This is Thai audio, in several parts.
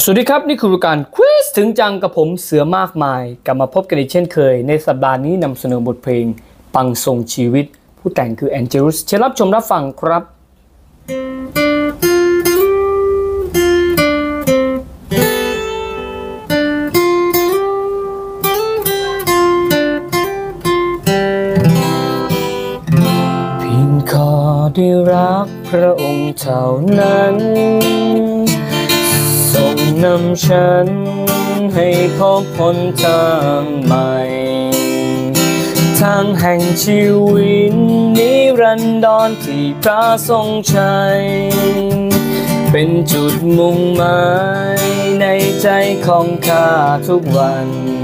สวัสดีครับนี่คือรายการควิสถึงจังกับผมเสือมากมายกลับมาพบกันอีกเช่นเคยในสัปดาห์นี้นำเสนอบทเพลงปังทรงชีวิตผู้แต่งคือแองเจลุสเชิญรับชมรับฟังครับเพียงขอได้รักพระองค์เท่านั้นทรงนำฉันให้พบหนทางใหม่ทางแห่งชีวิตนิรันดรที่พระทรงใช้เป็นจุดมุ่งหมายในใจของข้าทุกวัน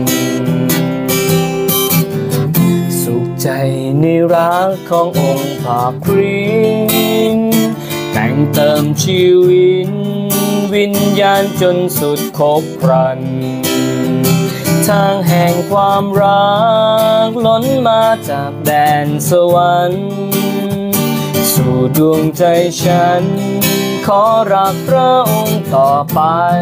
สุขใจในรักขององค์พระคริสต์แต่งเติมชีวิตวิญญาณจนสุดครบครันทางแห่งความรักล้นมาจากแดนสวรรค์สู่ดวงใจฉันขอรักพระองค์ต่อไป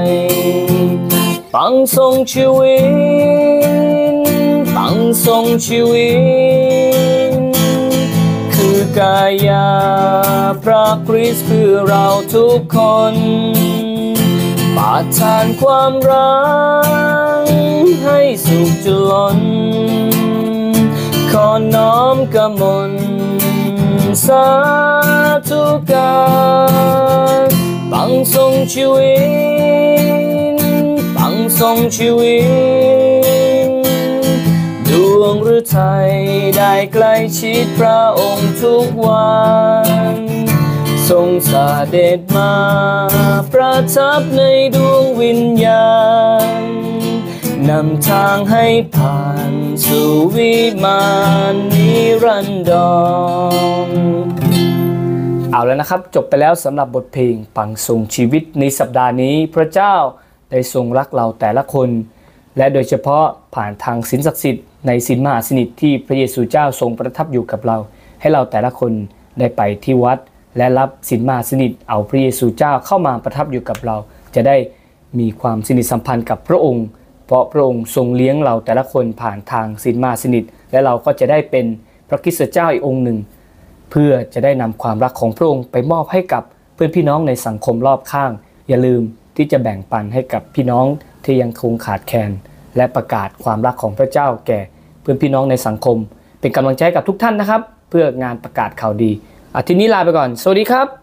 ปังทรงชีวิตปังทรงชีวิตคือกายาพระคริสต์เพื่อเราทุกคนประทานความรักให้สุขจนล้นขอน้อมกมลสาธุการปังทรงชีวิตปังทรงชีวิตดวงฤทัยได้ใกล้ชิดพระองค์ทุกวันทรงเสด็จมาประทับในดวงวิญญาณนำทางให้ผ่านสู่วิมานนิรันดรเอาแล้วนะครับจบไปแล้วสำหรับบทเพลงปังทรงชีวิตในสัปดาห์นี้พระเจ้าได้ทรงรักเราแต่ละคนและโดยเฉพาะผ่านทางศีลศักดิ์สิทธิ์ในศีลมหาสนิทที่พระเยซูเจ้าทรงประทับอยู่กับเราให้เราแต่ละคนได้ไปที่วัดและรับศีลมหาสนิทเอาพระเยซูเจ้าเข้ามาประทับอยู่กับเราจะได้มีความสนิทสัมพันธ์กับพระองค์เพราะพระองค์ทรงเลี้ยงเราแต่ละคนผ่านทางศีลมหาสนิทและเราก็จะได้เป็นพระคริสตเจ้าอีกองค์หนึ่งเพื่อจะได้นำความรักของพระองค์ไปมอบให้กับเพื่อนพี่น้องในสังคมรอบข้างอย่าลืมที่จะแบ่งปันให้กับพี่น้องที่ยังคงขาดแคลนและประกาศความรักของพระเจ้าแก่เพื่อนพี่น้องในสังคมเป็นกำลังใจกับทุกท่านนะครับเพื่องานประกาศข่าวดีอาทิตย์นี้ลาไปก่อนสวัสดีครับ